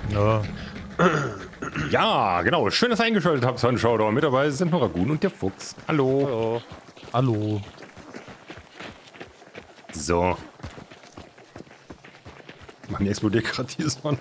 Ja. Ja, genau. Schön, dass ihr eingeschaltet habt zu einem Showdown. Mit dabei sind noch Ragun und der Fuchs. Hallo. Hallo. Hallo. So. Mann, die explodiert gerade die Sonne.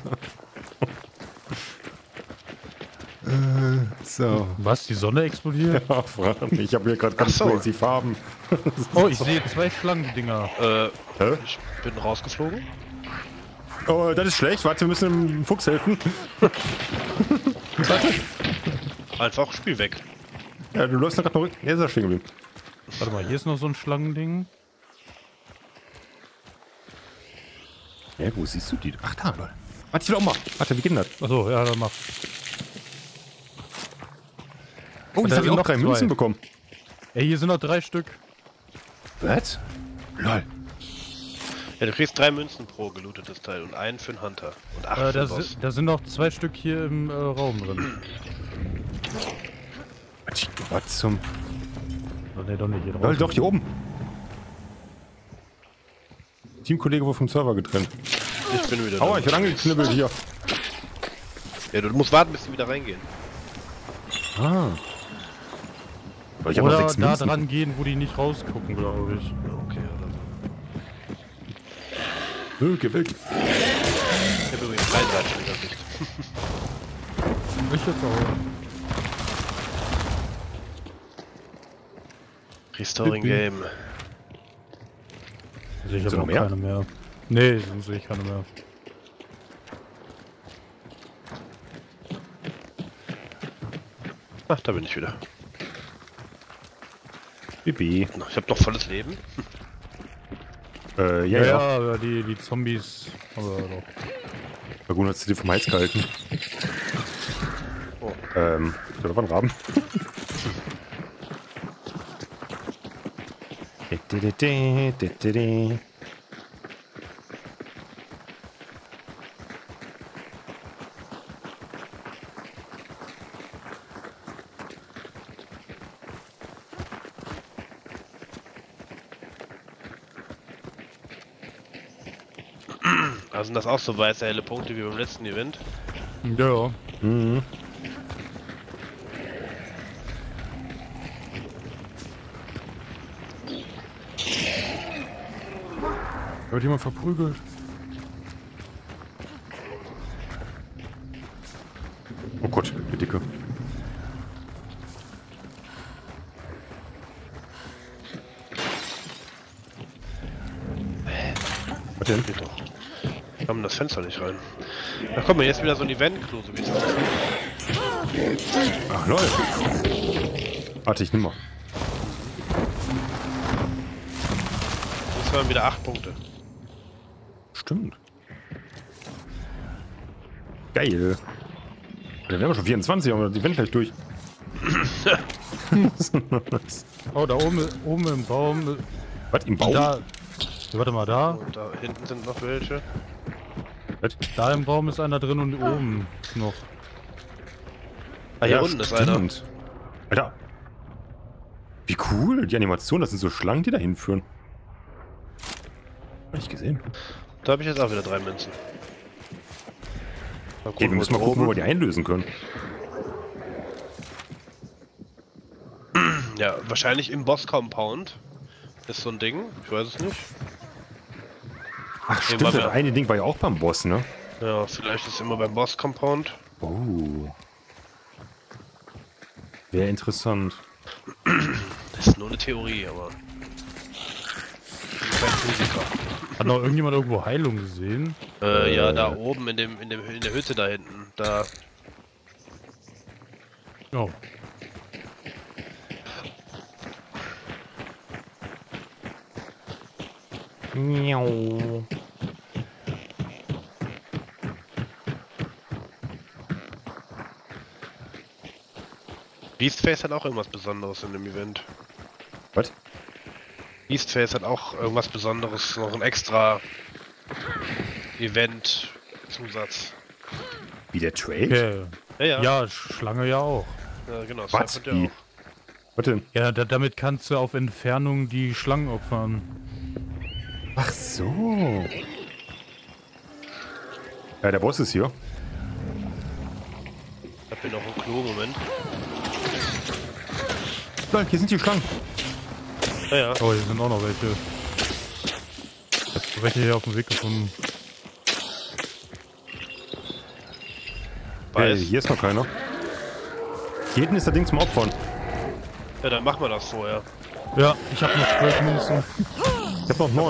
So. Was? Die Sonne explodiert? Ja, frag mich. Ich habe hier gerade ganz crazy Farben. Oh, ich sehe zwei Schlangendinger. Hä? Ich bin rausgeflogen. Oh, das ist schlecht. Warte, wir müssen dem Fuchs helfen. Warte. Einfach Spiel weg. Ja, du läufst noch gerade noch. Er ist da stehen geblieben. Warte mal, hier ist noch so ein Schlangending. Ja, wo siehst du die? Ach, da, lol. Warte, ich will auch mal. Warte, wie geht denn das? Achso, ja, dann mach. Oh, jetzt da habe ich sind auch noch 3 zwei. Münzen bekommen. Ey, hier sind noch 3 Stück. Was? Lol. Ja, du kriegst 3 Münzen pro gelootetes Teil und einen für den Hunter. Und 8 für den Boss. Da sind noch 2 Stück hier im Raum drin. Was zum... Oh, nee, doch nicht hier Lol, draußen. doch, hier oben. Teamkollege wurde vom Server getrennt. Ich bin wieder Aua, da. ich werde angeknibbelt hier. Ja, du musst warten, bis sie wieder reingehen. Ah. Aber ich habe noch Oder 6 da Münzen. dran gehen, wo die nicht rausgucken, glaube ich. Okay, oder so. Geh weg. Ich habe übrigens 33 Übersicht. Ich jetzt auch. Restoring Game. Also ich Sind habe noch auch mehr? keine mehr. Nee, sonst sehe ich keine mehr. Ach, da bin ich wieder. Bibi. Ich habe noch volles Leben. Ja, Ja, ja. aber die Zombies. Aber doch. Lagun hat sie dir vom Hals gehalten. Oh. Da war ein Raben. Also sind das auch so weiße helle Punkte wie beim letzten Event? Ja. Mhm. Wird jemand verprügelt? Oh Gott, der Dicke. Was denn? Geht doch. Wir haben das Fenster nicht rein. Da kommt mir jetzt wieder so ein Event-Klo, so wie es aussieht. Ach, lol. Warte, ich nimm mal. Jetzt haben wir wieder 8 Punkte. Stimmt. Geil. Dann wären wir schon 24, aber die Event gleich durch. Oh, da oben im Baum. Was, im Baum? Da. Warte mal, da. Und da hinten sind noch welche. Was? Da im Baum ist einer drin und oben noch. Ah, hier Ja, unten ist einer. stimmt. Alter. Wie cool, die Animation, das sind so Schlangen, die da hinführen. Hab ich gesehen. Da habe ich jetzt auch wieder 3 Münzen. Mal Okay, wir müssen mal wo gucken, wo wir oben. die einlösen können. Ja, wahrscheinlich im Boss-Compound. Ist so ein Ding. Ich weiß es nicht. Ach, stimmt, war das mir- eine Ding war ja auch beim Boss, ne? Ja, vielleicht ist es immer beim Boss-Compound. Oh. Wäre interessant. Das ist nur eine Theorie, aber. Ich bin kein Physiker. Hat noch irgendjemand irgendwo Heilung gesehen? Ja, da oben in der Hütte da hinten. Da. Oh. Miau. Beastface hat auch irgendwas Besonderes in dem Event. Was? Beastface hat auch irgendwas Besonderes, noch ein extra Event-Zusatz. Wie der Trade? Okay. Ja. Ja, Schlange ja auch. Ja, genau. das Was? hat der Wie? auch. Was denn? Ja, damit kannst du auf Entfernung die Schlangen opfern. Ach so. Ja, der Boss ist hier. hab hier noch ein Klo, Moment. Nein, hier sind die Schlangen. Ja, ja. Oh, hier sind auch noch welche. Ich hab welche hier auf dem Weg gefunden. Hey, Weiß. hier ist noch keiner. Hier hinten ist das Ding zum Opfern. Ja, dann machen wir das vorher. Ja, ich habe noch 12 Münzen. Ich hab noch 9.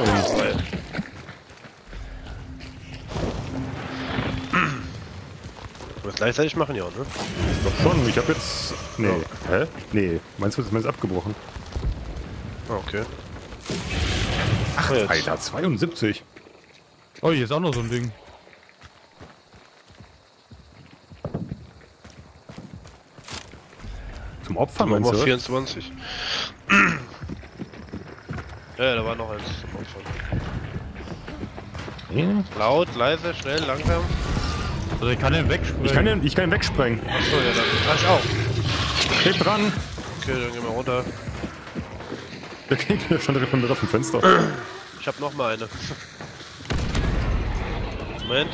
Wir gleichzeitig machen ja, ne? Doch schon, ich hab jetzt... Nee. Hä? Nee. Meinst du, das ist abgebrochen? Ah, okay. Ach, jetzt. Alter, 72. Oh, hier ist auch noch so ein Ding. Zum Opfern, meinst Nummer du? 24. Ja, da war noch eins zum Opfern. Ja. Laut, leise, schnell, langsam. Also ich kann den wegspringen. Ich kann ihn wegsprengen. Achso, ja, dann kann ich auch. Steht dran. Okay, dann gehen wir runter. Der Gegner stand direkt mit auf dem Fenster. Ich hab noch mal eine. Moment.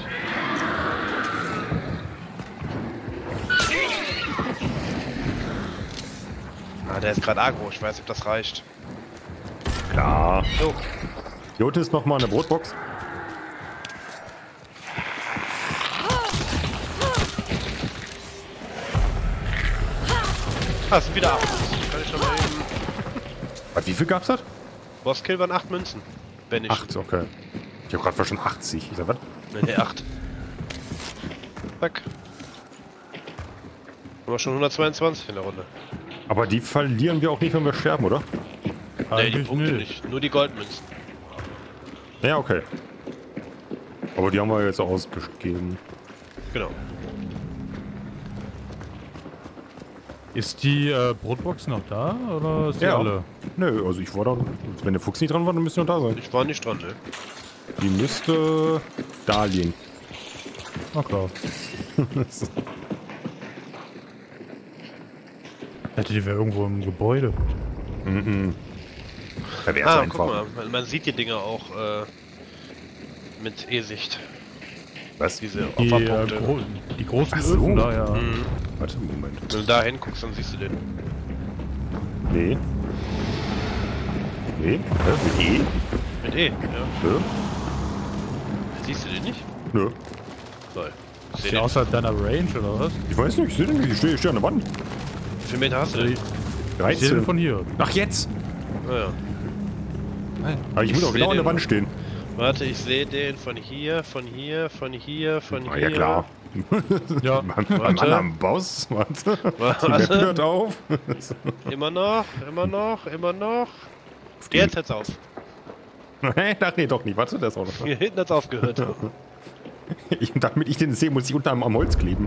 Ah, der ist gerade aggro. Ich weiß nicht, ob das reicht. Klar. So. Hier unten ist noch mal eine Brotbox. Ah, es sind wieder 8. Kann ich schon mal eben. Was, wie viel gab's das? Bosskill waren 8 Münzen. Wenn ich. 8, okay. Ich hab gerade verstanden 80. Ich sag, was? Nee, 8. Zack. Haben wir schon 122 in der Runde. Aber die verlieren wir auch nicht, wenn wir sterben, oder? Nee, die Eigentlich Punkte nicht. nicht. Nur die Goldmünzen. Ja, okay. Aber die haben wir jetzt ausgegeben. Genau. Ist die Brotbox noch da oder ist die Ja. alle? Nö, also ich war da. Wenn der Fuchs nicht dran war, dann müsste er da sein. Ich war nicht dran, ne? Die müsste da liegen. Na klar. Ich dachte, die wäre irgendwo im Gebäude. Da wär's Ah, einfach. guck mal, man sieht die Dinger auch mit E-Sicht. Was? Diese Die, Opferpunkte. die großen Ach so. Öfen da, ja. Warte, Moment. Wenn du da hinguckst, dann siehst du den. Nee. Nee? Mit E? Mit E, ja. Nö? Siehst du den nicht? Nö. Nein. Ich seh Ist die den. außerhalb deiner Range oder was? Ich weiß nicht, ich sehe den nicht. Ich stehe an der Wand. Wie viel Meter hast du denn? Ich sehe den 13. von hier. Ach, jetzt! Ah, ja. Aber ich muss Ich auch genau seh an der den. Wand stehen. Warte, ich sehe den von hier, von hier, von hier, von Ah, hier. ja, klar. Ja. Beim anderen Boss. Warte. Die Map Warte. hört auf. Immer noch, immer noch, immer noch. Jetzt hört's auf. Nein, ach nee, doch nicht. Warte, der ist auch noch da. Hier hinten hat's aufgehört. Damit ich den sehe, muss ich unter am Holz kleben.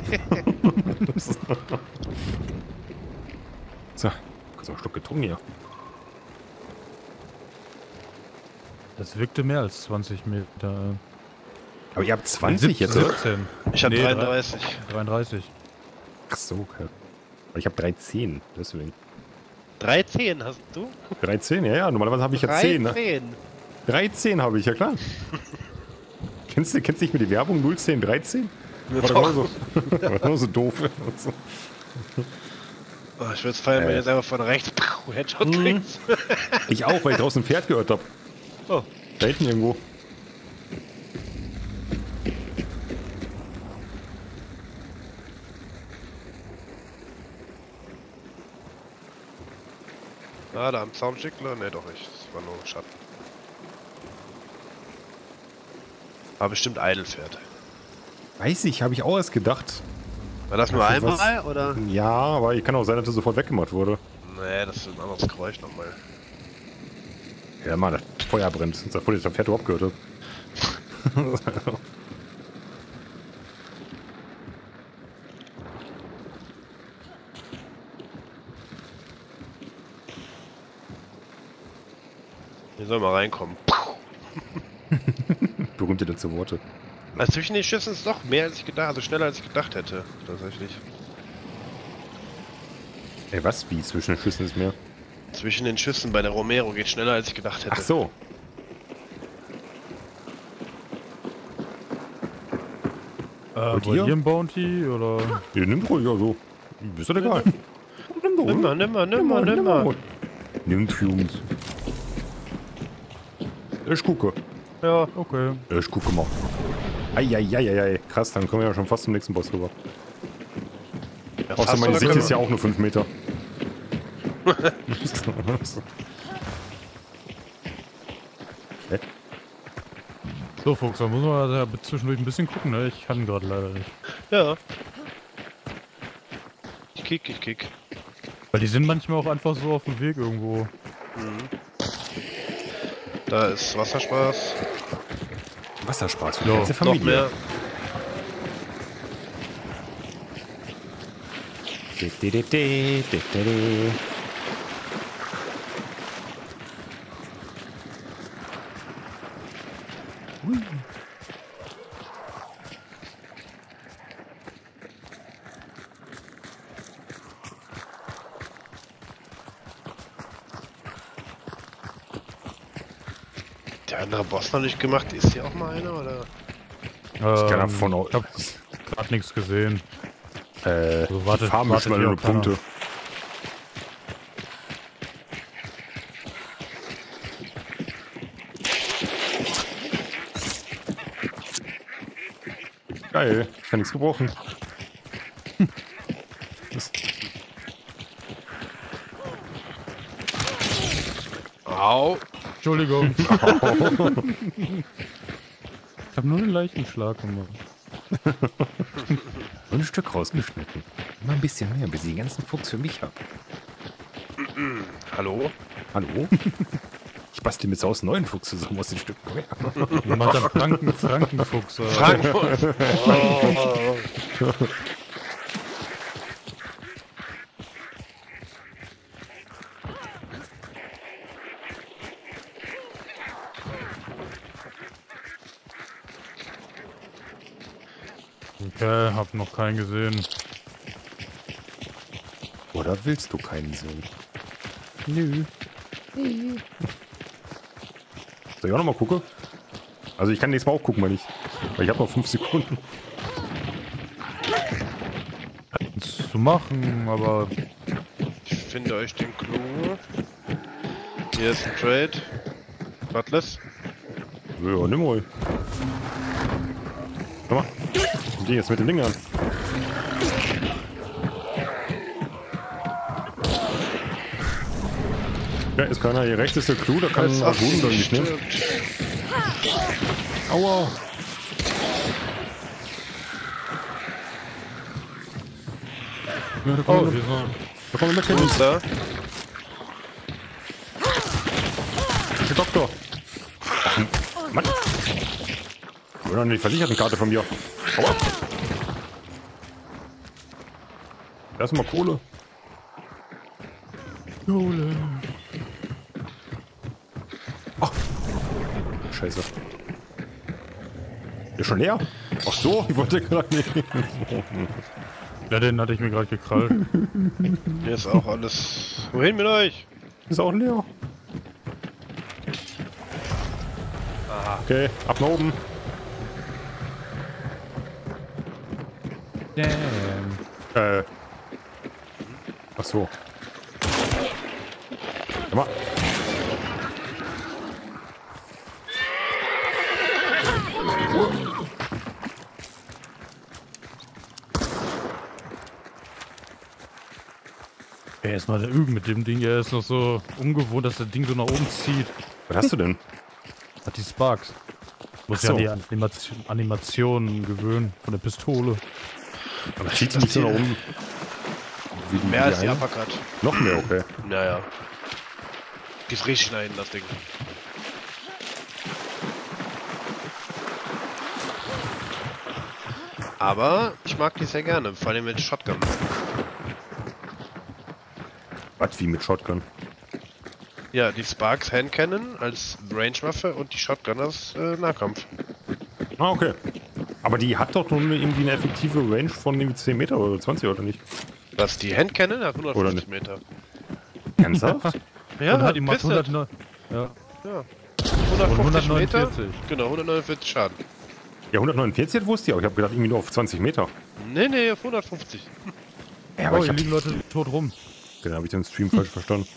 So, kurz mal einen Schluck getrunken hier. Das wirkte mehr als 20 Meter. Aber ihr habt 20 jetzt, oder? 17. Ich habe Nee, 33. 33. Ach so, okay. Aber ich habe 13, deswegen. 13 hast du? 13, ja, ja. Normalerweise habe ich ja 10. Ne? 13. 13 habe ich, ja klar. Kennst du nicht mehr die Werbung 010, 13? War doch Doch. immer so, war immer so doof. Oh, ich würde es feiern, wenn du jetzt einfach von rechts Headshot kriegst. Ich auch, weil ich draußen ein Pferd gehört habe. Oh. Da hinten irgendwo. Ah, da am Zaumschickler? Ne, doch nicht. Das war nur ein Schatten. War bestimmt Eidelpferd. Weiß ich, habe ich auch erst gedacht. War das nur Für einmal, was? oder? Ja, aber ich kann auch sein, dass er sofort weggemacht wurde. Nee, das ist ein anderes Geräusch nochmal. Ja, Mann, das Feuer brennt. Sonst bevor ich das Pferd überhaupt gehört habe. Hier soll mal reinkommen. Berühmte letzte Worte. Also zwischen den Schüssen ist doch mehr als ich gedacht, also schneller als ich gedacht hätte. Tatsächlich. Ey, was? Wie? Zwischen den Schüssen ist mehr? Zwischen den Schüssen bei der Romero geht schneller als ich gedacht hätte. Ach so. Wollt ihr? ihr ein Bounty oder? Ihr nimmt ruhig, also. Ist doch egal. Nimm doch, oder? Nimmer. Nimmt, Jungs. Ich gucke. Ja. Okay. Ich gucke mal. Eieieiei. Krass, dann kommen wir ja schon fast zum nächsten Boss rüber. Außer meine Sicht ist ja auch nur 5 Meter. Hä? So, Fuchs, da muss man da zwischendurch ein bisschen gucken, ne? Ich kann gerade leider nicht. Ja. Ich kick. Weil die sind manchmal auch einfach so auf dem Weg irgendwo. Da ist Wasserspaß. Wasserspaß für die Ja, ganze Noch Familie. mehr. Der andere Boss noch nicht gemacht. Ist hier auch mal einer, oder? Ich kann davon Ich hab grad nichts gesehen. also wartet- Farben wartet schon hier mal auch keiner. Punkte. Geil, ich kann nichts gebrochen. Das, Au. Entschuldigung. Ich hab nur einen leichten Schlag gemacht. ein Stück rausgeschnitten. Immer ein bisschen mehr, bis ich den ganzen Fuchs für mich hab. Hallo? Hallo? Ich bastel mit Saus 9 Fuchs zusammen aus den Stücken. Man hat dann Frankenfuchs. Frankfurt. Oh. Okay, hab noch keinen gesehen. Oder willst du keinen sehen? Nö. Soll ich auch noch mal gucken? Also ich kann nächstes Mal auch gucken, weil ich habe noch 5 Sekunden. Kannst du machen, aber Ich finde euch den Clou. Hier ist ein Trade. Butles. Ja, nimm ruhig. Guck mal. Die jetzt mit dem Ding an. Ja, ist keiner. Hier rechts ist der Clou, da kann ein Argun doch nicht, ne? Aua! Ja, da kommen wir da kommen wir mit hin. Da. Der Doktor! Mann! Ich will noch eine Versichertenkarte von mir. Aua! Erstmal Kohle. Kohle. Scheiße. Ist schon leer? Ach so, ich wollte gerade nicht. Ja, den hatte ich mir gerade gekrallt. Hier ist auch alles. Wohin mit euch? Ist auch leer. Okay, ab nach oben. Damn. Ach so. Warte mal. Er ist mal üben mit dem Ding. Er ist noch so ungewohnt, dass das Ding so nach oben zieht. Was hast du denn? Hat die Sparks. Muss Ach so. ja an die Animationen gewöhnen von der Pistole. Aber zieht die nicht so nach oben? Wie Mehr als die eine? Uppercut. Noch mehr, okay. Naja. Geht richtig schneiden, das Ding. Aber ich mag die sehr gerne, vor allem mit Shotgun. Was, wie mit Shotgun? Ja, die Sparks Handcannon als Range-Waffe und die Shotgun als Nahkampf. Ah, okay. Aber die hat doch nur irgendwie eine effektive Range von irgendwie 10 Meter oder 20 oder nicht? Was, die Handcannon hat Oder 150 nicht? Meter. Ernsthaft? Ja, und hat die die macht Piste. 100, ja. Ja. Und 150 Meter. 149. Genau, 149 Schaden. Ja, 149 wusste ich, aber ich habe gedacht, irgendwie nur auf 20 Meter. Nee, auf 150. Ja, Oh, aber hier liegen Leute tot rum. genau, habe ich den Stream falsch verstanden.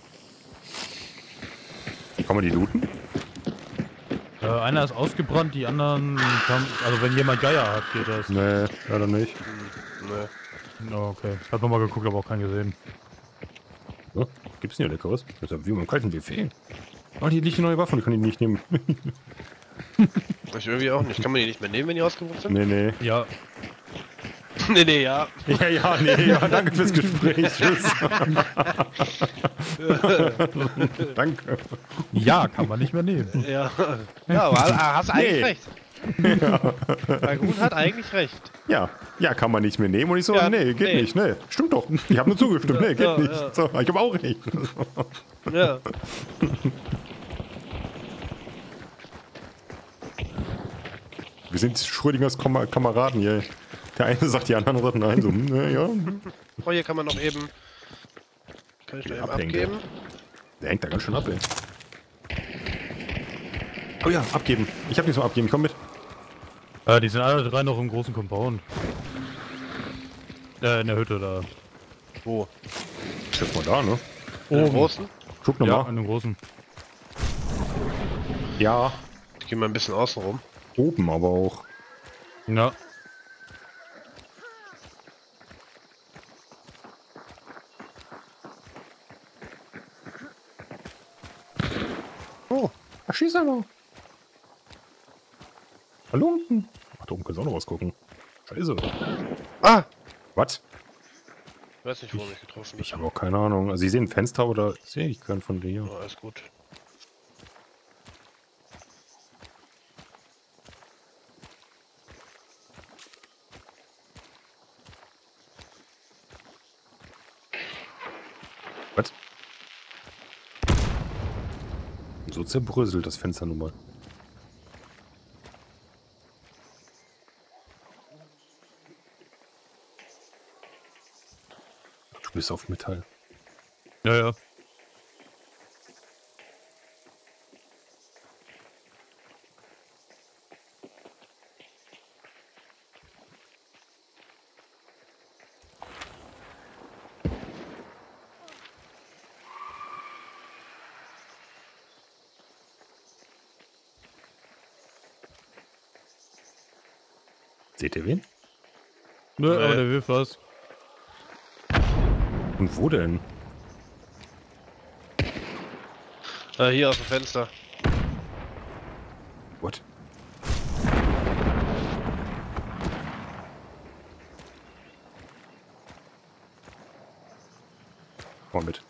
Kann man die looten? Einer ist ausgebrannt, die anderen kann, also wenn jemand Geier hat, geht das. Nee, leider nicht. Nee. Oh, okay. Ich hab nochmal geguckt, aber auch keinen gesehen. Ja, gibt's denn hier Leckeres? Das ist ja wie beim kalten Buffet. Oh, hier liegt eine neue Waffe, die kann ich nicht nehmen. Ich irgendwie auch nicht. Kann man die nicht mehr nehmen, wenn die ausgerufen sind? Nee. Ja. nee, ja. Ja, danke fürs Gespräch. Tschüss. Danke. Ja, kann man nicht mehr nehmen. Ja, aber hast du eigentlich Nee. recht. Ragun hat eigentlich recht. Ja, kann man nicht mehr nehmen. Und ich so, Ja, nee, geht nee. nicht. Nee, stimmt doch. Ich habe nur zugestimmt. Nee, geht Ja, nicht. ja. So, ich habe auch recht. Ja. Wir sind Schrödingers Kameraden hier. Der eine sagt, die anderen sagt nein. So, ja. Oh, hier kann man noch eben... Kann ich noch eben Abhängen, abgeben? Der hängt da ganz schön ab, ey. Oh ja, abgeben. Ich hab nichts mehr abgeben. Ich komm mit. Die sind alle drei noch im großen Compound. In der Hütte da. Wo? Jetzt mal da, ne? Den Oben. großen? Guck Ja, nochmal. in dem großen. Ja, Ich gehe mal ein bisschen außen rum. oben aber auch. Ja. Oh, da schießt einer. Halunken. Ach, da oben kannst du auch noch was gucken. Scheiße. Ah! Was? Ich weiß nicht, wo er mich getroffen Ich hat. habe auch keine Ahnung. Also, ich sehe ein Fenster oder sehe ich keinen von dir. Oh, alles gut. Was? So zerbröselt das Fenster nun mal. Du bist auf Metall. Ja, ja. Seht ihr wen? Nö, aber der wirft was. Und wo denn? Hier aus dem Fenster. What? Komm mit.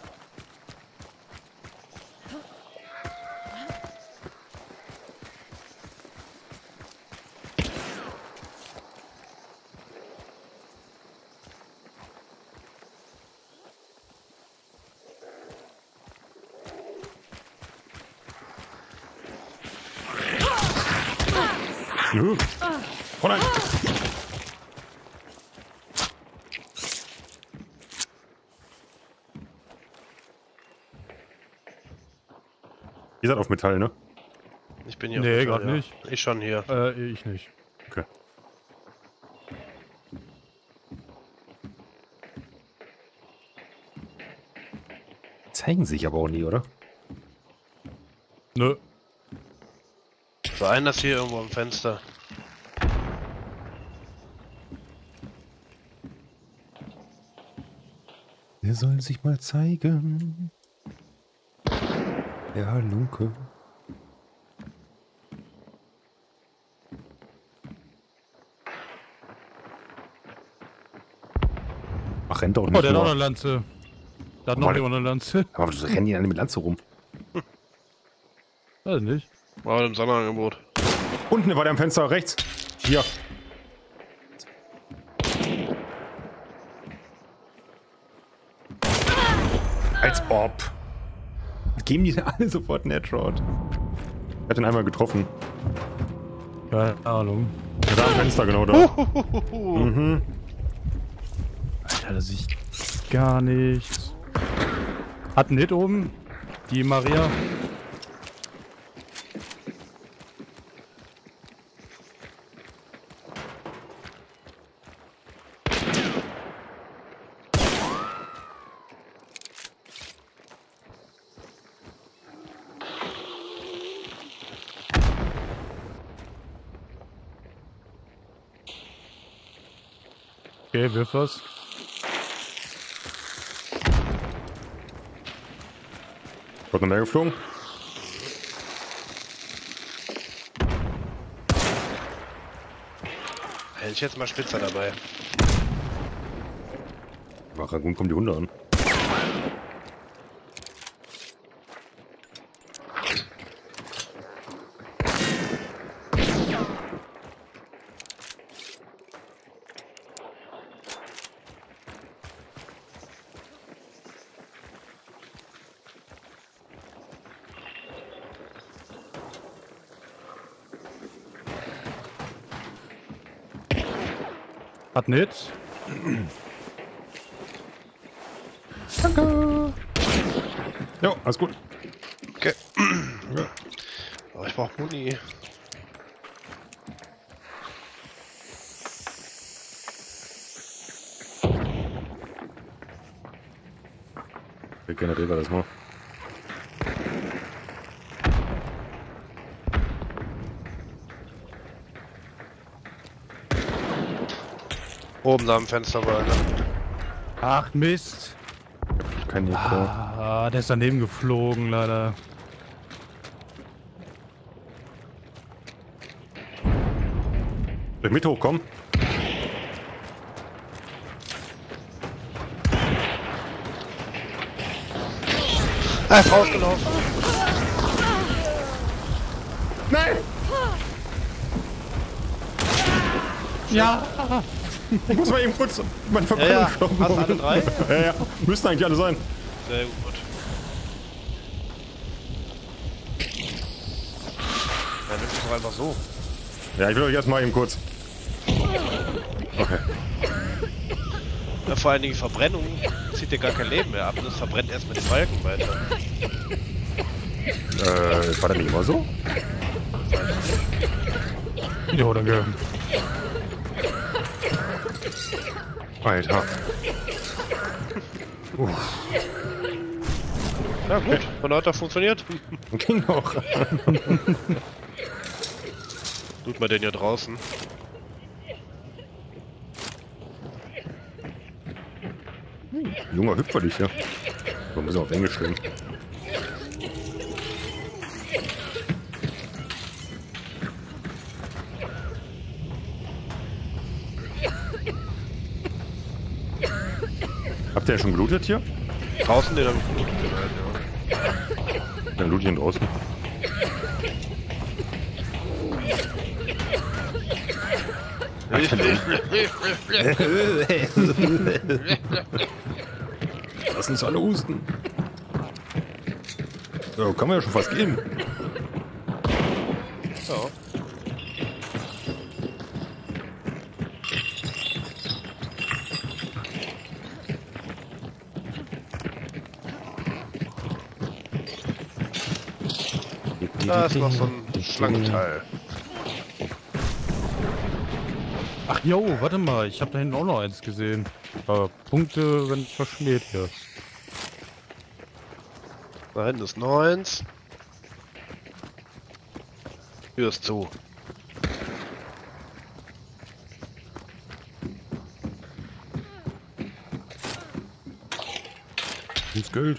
Nö. Oh nein. Ihr seid auf Metall, ne? Ich bin hier. auf Nee, dem Feld, gerade nicht. Ich schon hier. Ich nicht. Okay. Zeigen sich aber auch nie, oder? Nö. So, einer ist hier irgendwo am Fenster. Er soll sich mal zeigen. Der Halunke. Ach, rennt doch nicht Oh, der hat auch nur. eine Lanze. Der hat noch Warte. jemand eine Lanze. Aber du rennen die alle mit Lanze rum. Weiß nicht. War im Sonderangebot. Unten war der am Fenster, rechts. Hier. Als ob. Geben die denn alle sofort einen Headshot? Ich hab den einmal getroffen. Keine Ahnung. Ja, da am Fenster, genau da. Mhm. Alter, das sieht gar nichts. Hat einen Hit oben. Die Maria. Okay, wirf was. Wird noch mehr geflogen? Hätte ich jetzt mal Spitzer dabei. Ragun kommen die Hunde an. Hat nicht. Danke. Jo, alles gut. Okay. Aber ich brauche Muni. Wir generieren das mal. Oben da am Fenster war einer. Ach Mist. Kein Nico. Ah, der ist daneben geflogen, leider. Soll ich mit hochkommen? Er ist rausgelaufen. Nein! Ja. Ich muss mal eben kurz meine Verbrennung Ja. stoppen. Hast du alle drei? Ja, ja. Müssten eigentlich alle sein. Sehr gut. Ja, nimm es doch einfach so. Ja, ich will euch erstmal eben kurz. Okay. Ja, vor allen Dingen die Verbrennung zieht dir gar kein Leben mehr ab und es verbrennt erst mit den Balken weiter. War das nicht immer so? Jo, danke. Alter. Ja gut, von heute funktioniert. Ging noch. Tut mal den hier draußen. Junger Hüpfer dich hier. Wir müssen auf Englisch reden. Habt ihr ja schon gelootet hier? Draußen den hab ich gut gehalten, ja. Dann loot ich ihn draußen. Lass uns alle husten. So, kann man ja schon fast gehen. Ja. Da ist noch so ein Schlangenteil. Ach jo, warte mal, ich habe da hinten auch noch eins gesehen. Punkte, wenn verschmäht hier. Da hinten ist noch eins. Tür ist zu. Ins Geld.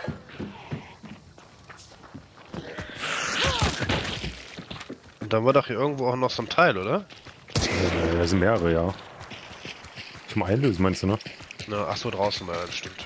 Und dann war doch hier irgendwo auch noch so ein Teil, oder? Da sind mehrere, ja. Zum Einlösen meinst du, ne? Na, ach so, draußen, ja, das stimmt.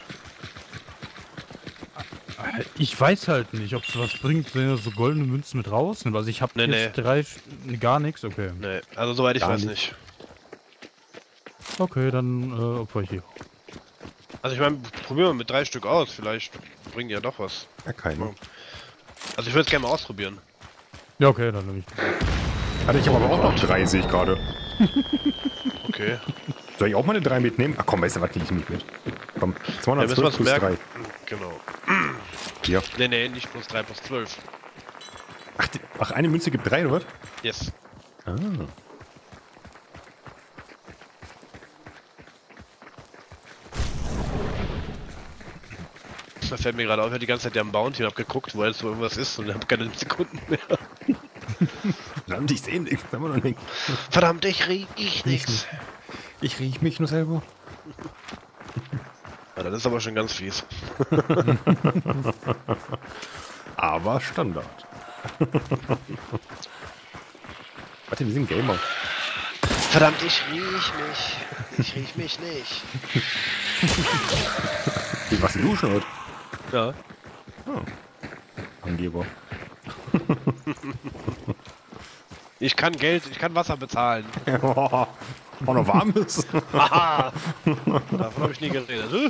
Ich weiß halt nicht, ob es was bringt, wenn ihr so goldene Münzen mit rausnimmt. Also ich habe Nee, jetzt gar nichts, okay. Nee, also soweit ich Gar weiß nicht. nicht. Okay, dann opfer ich hier. Also ich meine, probieren wir mit 3 Stück aus, vielleicht bringen die ja doch was. Ja, keine. Also ich würde es gerne mal ausprobieren. Ja, okay, dann nehme ich. Alter, ich habe aber auch noch 3, sehe ich gerade. Okay. Soll ich auch mal eine 3 mitnehmen? Ach komm, weißt du was, nehme ich nicht mit. Komm, Ja, müssen 212 wir es plus 3. merken. Genau. Hier. Nee, nicht plus 3, plus 12. Ach, eine Münze gibt 3, oder was? Yes. Ah. Da fällt mir gerade auf, ich habe die ganze Zeit am Bounty und hab geguckt, wo jetzt so irgendwas ist und hab keine Sekunden mehr. Verdammt, ich sehe nichts, haben wir noch nicht. Verdammt, ich riech nichts. Ich riech mich nur selber. Ja, das ist aber schon ganz fies. Aber Standard. Warte, wir sind Gamer. Verdammt, ich riech mich. Ich riech mich nicht. Wie, was du schon? Ja. Oh. Angeber. Ich kann Wasser bezahlen. Auch noch warm ist. Haha. Davon habe ich nie geredet.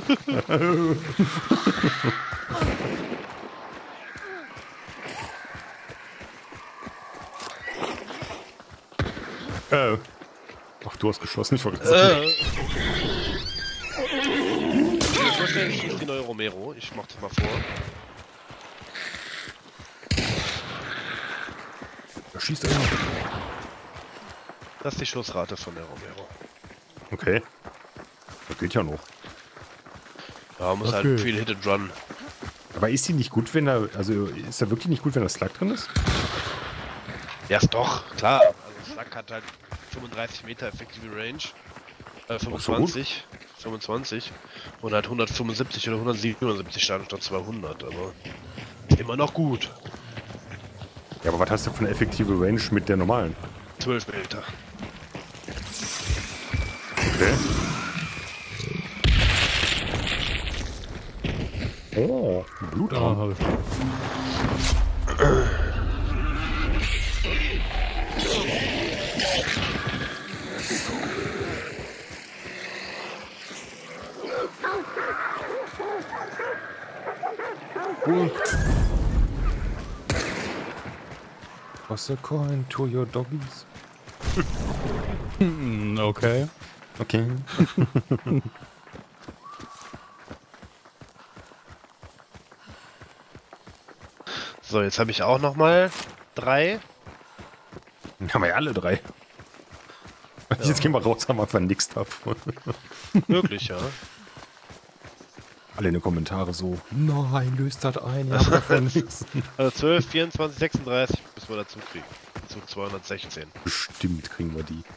Ach, du hast geschossen, ich wollte sagen. Ich schieße die neue Romero. Ich mach das mal vor. Da schießt er immer. Das ist die Schussrate von der Romero. Okay. Das geht ja noch. Ja, man muss Okay. halt viel Hit and Run. Aber ist sie nicht gut, wenn da, also ist da wirklich nicht gut, wenn da Slug drin ist? Ja, ist doch, klar. Also Slug hat halt 35 Meter effektive Range. 25. 25. Und hat 175 oder 177 Schaden statt 200. Aber ist immer noch gut. Ja, aber was hast du für eine effektive Range mit der normalen? 12 Meter. Okay. Oh, Blutarm. hab ich. Cool. Toss a coin to your doggies. Okay. Okay. So, jetzt habe ich auch noch mal 3. Dann haben wir ja alle 3. Jetzt gehen wir raus, haben einfach nichts davon. Wirklich, ja. Alle in den Kommentaren so, nein, löst das ein, ihr habt davon nichts. Also 12, 24, 36 müssen wir dazu kriegen. Zu 216. Bestimmt kriegen wir die.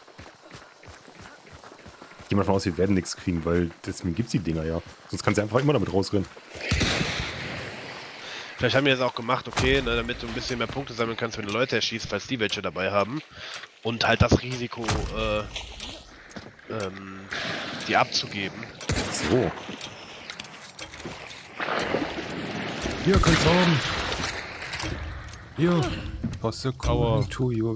Ich gehe mal davon aus, wir werden nichts kriegen, weil deswegen gibt's die Dinger ja. Sonst kannst du einfach immer damit rausrennen. Vielleicht haben wir jetzt auch gemacht, okay, ne, damit du ein bisschen mehr Punkte sammeln kannst, wenn du Leute erschießt, falls die welche dabei haben. Und halt das Risiko, die abzugeben. So. Hier, kannst du haben. Hier. Toss a coin to your...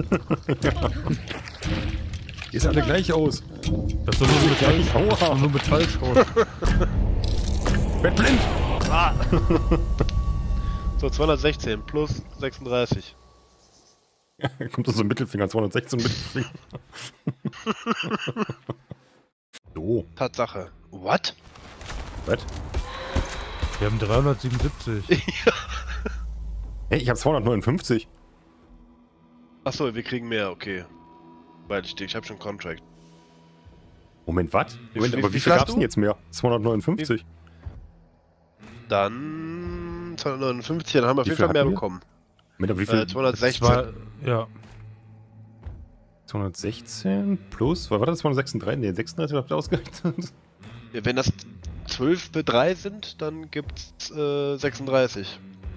Ihr seht alle gleich aus. Das ist doch nur Metall. Aua. Nur Metallschrott. Werd blind. Ah. So, 216 plus 36. Kommt da so ein Mittelfinger, 216 Mittelfinger. So. Tatsache. What? Was? Wir haben 377. Hey, ich hab 259. Achso, wir kriegen mehr, okay. Weil ich hab schon Contract. Moment, was? Moment, wie aber wie viel viel hast gab's denn du? jetzt mehr? 259. Dann 259, dann haben wir auf Wie jeden viel Fall mehr hatten wir? bekommen. Moment, aber wie viel? 216. Ja. 216 plus, was war das? 236? Ne, 36 habt ihr ausgerechnet. Wenn das 12 bei 3 sind, dann gibt's 36.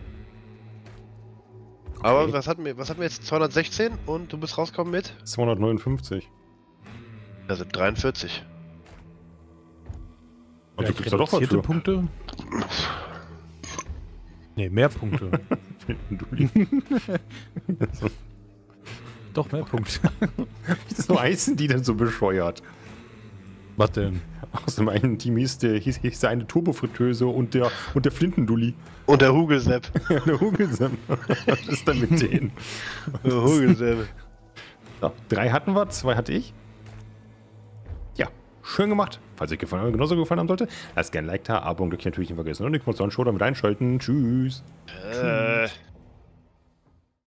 Aber Okay. was hatten wir jetzt? 216 und du bist rausgekommen mit? 259. Das sind 43. Und du kriegst da doch was reduzierte für. Punkte? Nee, mehr Punkte. Doch, mehr Punkte. Wieso heißen die denn so bescheuert? Was denn? Aus dem einen Team hieß der eine Turbofritteuse und der Flintendulli. Und der Hugelsepp. Der Hugelsam. Was ist denn mit denen? Der Hugelsepp. So, 3 hatten wir, 2 hatte ich. Ja, schön gemacht. Falls euch genauso gefallen haben sollte, lasst gerne ein Like da, Abo und Glöckchen natürlich nicht vergessen. Und ich muss dann schon damit einschalten. Tschüss.